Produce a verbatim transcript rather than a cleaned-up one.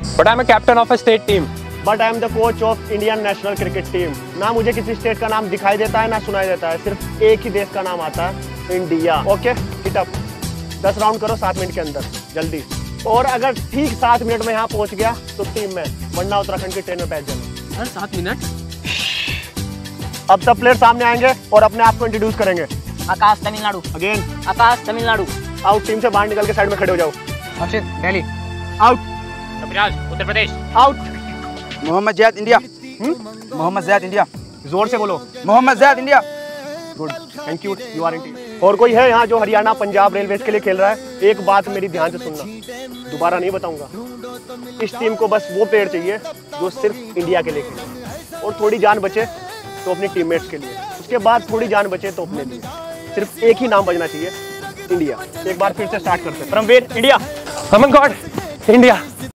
But I'm a captain of a state team. But I am the coach of Indian national cricket team. ना मुझे किसी state का नाम दिखाई देता है ना सुनाई देता है, सिर्फ एक ही देश का नाम आता है, इंडिया। ओके हिट अप, दस राउंड करो सात मिनट के अंदर, जल्दी। और अगर ठीक सात मिनट में यहाँ पहुँच गया तो टीम में, वरना उत्तराखंड की ट्रेन में बैठ जाना। सर सात मिनट? अब सब प्लेयर सामने आएंगे और अपने आप को इंट्रोड्यूस करेंगे। Akash Tamil Nadu. Again Akash Tamil Nadu. Out, team से बाहर निकल के साइड में खड़े हो जाओ। Akshit Delhi. Out. Kapiraj Uttar Pradesh. Out. Mohammad Zaid India. Mohammad Zaid India. जोर से बोलो। Mohammad Zaid India. Good, thank you, you are in team. और कोई है यहाँ जो हरियाणा पंजाब रेलवेज के लिए खेल रहा है? एक बात मेरी ध्यान से सुनना, दोबारा नहीं बताऊंगा। इस टीम को बस वो प्लेयर चाहिए जो सिर्फ इंडिया के लिए खेले, और थोड़ी जान बचे तो अपने टीममेट्स के लिए, उसके बाद थोड़ी जान बचे तो अपने लिए। सिर्फ एक ही नाम बजना चाहिए, इंडिया। एक बार फिर से स्टार्ट करते हैं। परमवीर, इंडिया। अमन गॉड, इंडिया।